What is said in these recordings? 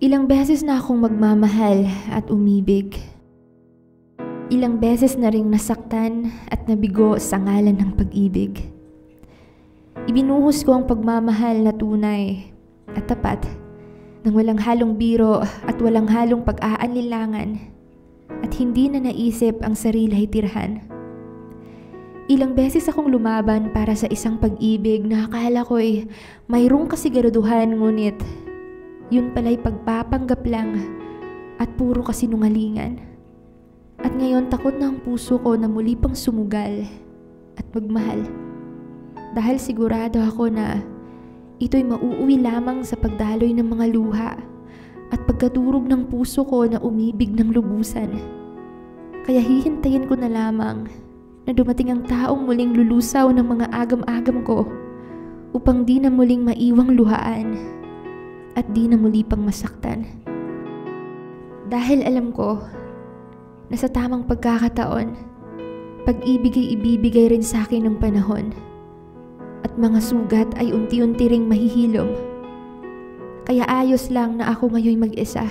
Ilang beses na akong magmamahal at umibig. Ilang beses na ring nasaktan at nabigo sa ngalan ng pag-ibig. Ibinuhos ko ang pagmamahal na tunay at tapat, nang walang halong biro at walang halong pag-aalinlangan, at hindi na naisip ang sarili ay tirhan. Ilang beses akong lumaban para sa isang pag-ibig na akala ko'y mayroong kasiguraduhan, ngunit yun pala'y pagpapanggap lang at puro kasinungalingan. At ngayon takot na ang puso ko na muli pang sumugal at magmahal. Dahil sigurado ako na ito'y mauuwi lamang sa pagdaloy ng mga luha at pagkadurog ng puso ko na umibig ng lubusan. Kaya hihintayin ko na lamang na dumating ang taong muling lulusaw ng mga agam-agam ko upang di na muling maiwang luhaan at di na muli pang masaktan. Dahil alam ko na sa tamang pagkakataon, pag-ibig ay ibibigay rin sa akin ng panahon at mga sugat ay unti-unti ring mahihilom. Kaya ayos lang na ako ngayon mag-isa,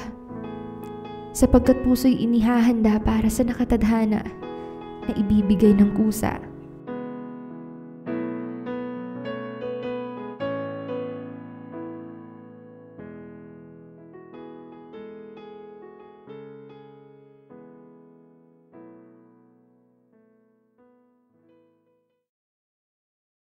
sapagkat puso'y inihahanda para sa nakatadhana na ibibigay ng kusa.